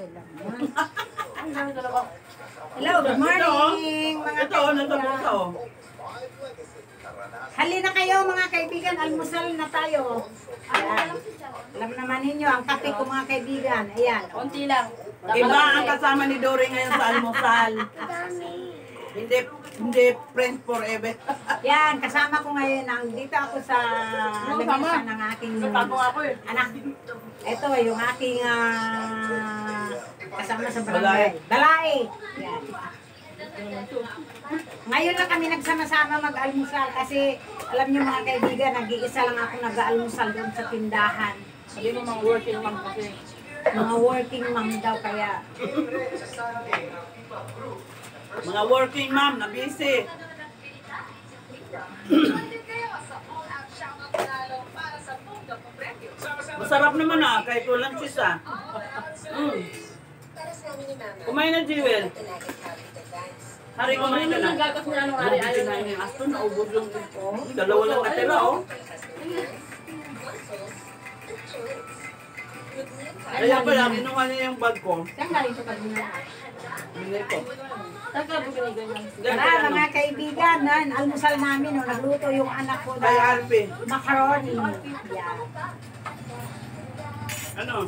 lang yan. Hello, good morning mga kaibigan. Halina kayo mga kaibigan, almusal na tayo. Ayan. Alam naman ninyo, ang kape ko mga kaibigan. Ayan. Konti lang. Iba ang kasama ni Dory ngayon sa almusal. Hindi friends forever. Yan, kasama ko ngayon. Dito ako sa lamesa ng aking anak. Ito yung aking kasama sa barangay. Dalai. Yan. Ngayon lang kami nagsama-sama mag-almusal kasi alam niyo mga kaibigan, nag-iisa lang ako nag-almusal doon sa tindahan. Sabi mo mga working mom kasi. Mga working mom daw kaya. Mga working mom na busy. Masarap naman kahit walang cheese Kumain na, Jewel. Hari, kumain ka na. Ang gatas niya nung ari ayaw na. Asto, naubos yung dalawa lang natira, Kaya pala, kinuha niya yung bag ko. Saan galing sa pagdina? Binili ko. Saan ka bumili Tara mga kaibigan, almusal namin, nagluto yung anak ko Kay Alpi. macaroni. Yan. Ano?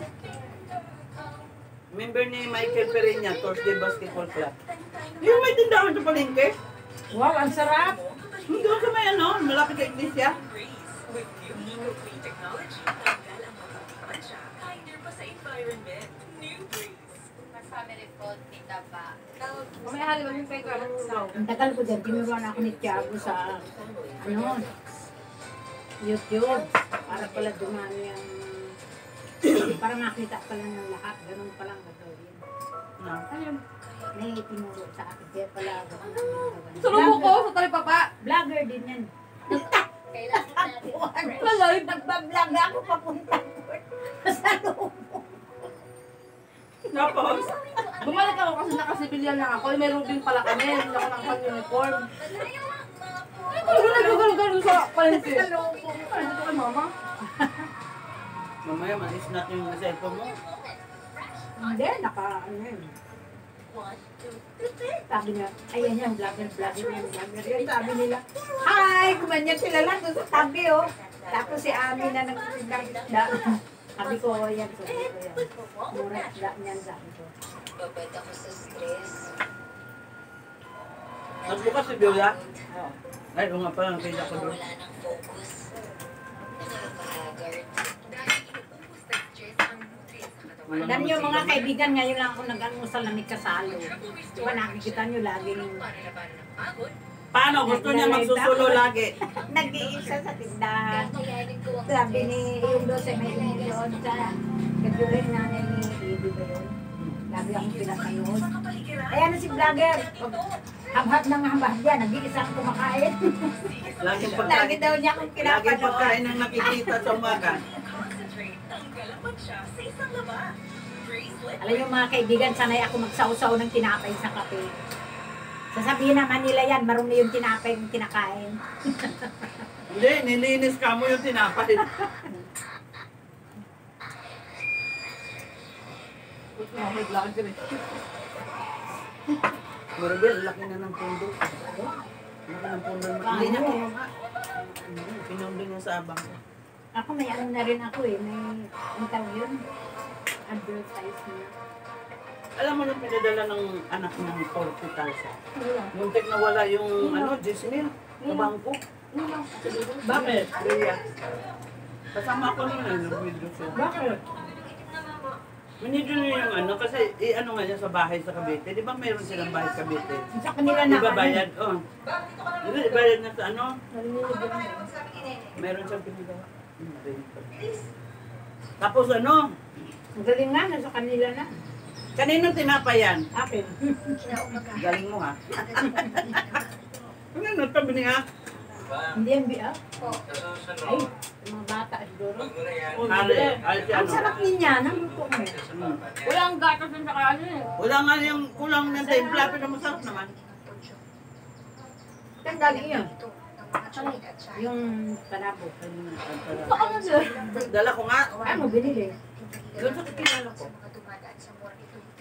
Member ni Michael Pereña, Thursday Basketball Club. Yung may tindahan sa palengke. Wow, ang sarap. Hindi ko sa may malapit sa iglesia. May hali ba yung peko? Ang tagal ko dyan, tinuruan ako ni Tiago sa YouTube. Para pala dumami ang para makita pala ng lahat. Ganun palang gagawin. Ayun. May tinuro sa akin. Kaya pala gawin. Sulubo ko sa talipapa. Vlogger din yan. Lalay. Nagbablog ako papunta ko. Sa loob. Tapos, Bumalik ako kasi nakasibilyan lang ako. May rubing pala kami. Hindi ako nakapag uniform. Ano na gano'n sa palengke? Ano dito kay mama? mamaya malis natin yung cellphone mo. Hindi, sabi niya, ayan yan, vlogger yan. Sabi nila, hi! Kumanyan sila lang doon sa tabi, Tapos si Ami na nagpindang-isda. Sabi ko, yan. Mura isda niyan, sabi ko. Babad ako sa stress. Nagbukas si Biola? Oo. Ay, nga pala, nakita ko doon. Wala ng focus. Nakaka-haggard. Alam niyo mga kaibigan, ngayon lang ako nag-almusal na may kasalo. Diba nakikita niyo laging Paano? Gusto niya magsusulo lagi. nag-iisa sa tindahan. Sabi ni yung doon sa may doon sa katuloy nanay ni Bibi ba yun? Lagi akong pinapanood. Ayan na si vlogger. Habhab ng habhab yan. Nag-iisa akong kumakain. Laging Lagi pagkain. daw niya akong Laging pinapanood. pagkain ang nakikita sa umaga. Alam niyo mga kaibigan, sanay ako magsausaw ng tinapay sa kape. Sasabihin naman nila yan, marumi yung tinapay yung kinakain. Hindi, nilinis ka mo yung tinapay. Maribel, laki na ng pundo. Laki ng pundo. Hindi niya kinuha. Pinundo niya sa abang. Ako may ano na rin ako may interview yun. Advertisement. Alam mo nung pinadala ng anak ng 40,000. Muntik na wala yung Gismil, sa bangko. Bakit? Leia. Kasama ko nun nag-video siya. Bakit? Minidyo niya yung kasi ano nga niya sa bahay sa Cavite. Di ba mayroon silang bahay sa Cavite? Sa kanila Di na ba bayad? Di ba bayad na sa Meron siyang pinagawa. Tapos Ang galing na, nasa kanila na. kaninong tinapayan? Akin. Galing mo ha? Ano tabi niya? Hindi yan biya. Ay, mga bata siguro. Ang sarap niya, naluto mo. Walang gatas sa kaano Wala nga yung kulang ng timpla, pero masarap naman. Saan galing yun? Yung panabo. Saan na sila? Dala ko nga. Ano binili? Doon sa kilala ko.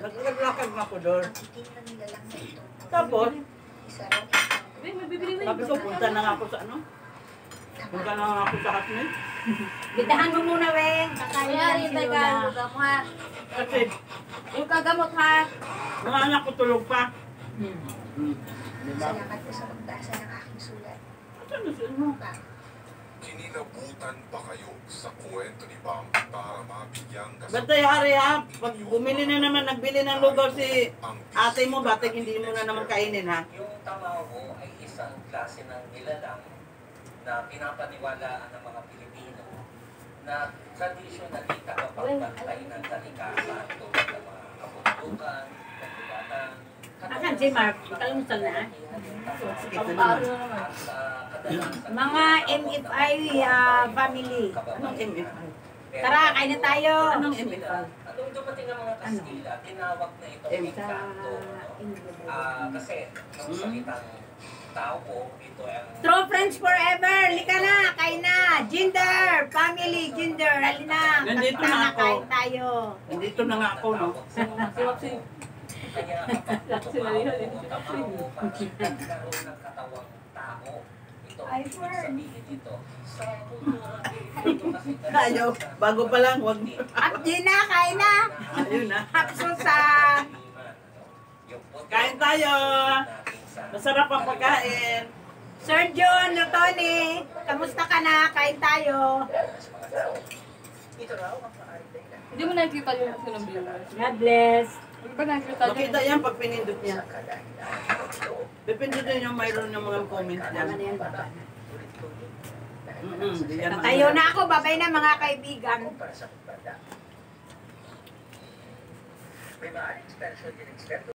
Naglakad nga ako doon. Tapos, May bibili mo sabi ko, punta na nga ako sa ano? Punta na nga ako sa Katmil. Bitahan mo muna, Weng. Kakain Kaya lang rin, si teka, Lola. luga mo ha. Kasi, Yung kagamot ha. mga anak ko tulog pa. Salamat po sa pagbasa ng aking sulat. Ano na sila mo? Kinilabutan pa kayo sa kwento ni Bam para mabigyang Batay hari ha, pag bumili na naman, nagbili ng lugaw si ate mo, batik hindi mo na naman kainin ha. Yung tamago ay isang klase ng nilalang na pinapaniwalaan ng mga Pilipino na traditionally tagapagbantay ng kalikasan tulad ng mga kabundukan, kagulatan, Asan si Mark? Kalimutan na. Sige na Paano naman. naman? Mga MFI family. Anong MFI? Tara, kain na tayo. Anong MFI? Nung dumating ang mga Kastila, tinawag na itong encanto. Kasi nung salitang tao, ito ang True friends forever. Lika na, kain na. Ginger, family, ginger. Halina. Nandito Kanta na ako. kain tayo. Nandito na nga ako, no? Si kaya kapag tumawa o tamago, pagkakaroon ng katawang tao. Ito ang ibig sabihin nito. Sa kultura ito kasi Tayo, bago pa lang, wag. At Gina, kain na. Ayun na. Hapsusan. Kain tayo! Masarap ang pagkain. Sir John, Tony, kamusta ka na? Kain tayo. Hindi mo nakikita yung sinong viewers. God bless. Hindi ba nakikita yung... Makita yan pag pinindot niya. Pipindutin niyo mayroon ng mga comments Tama na dyan. yan, baba na. Di yan Tayo na ako, babay na mga kaibigan. para sa banda. May maaaring special din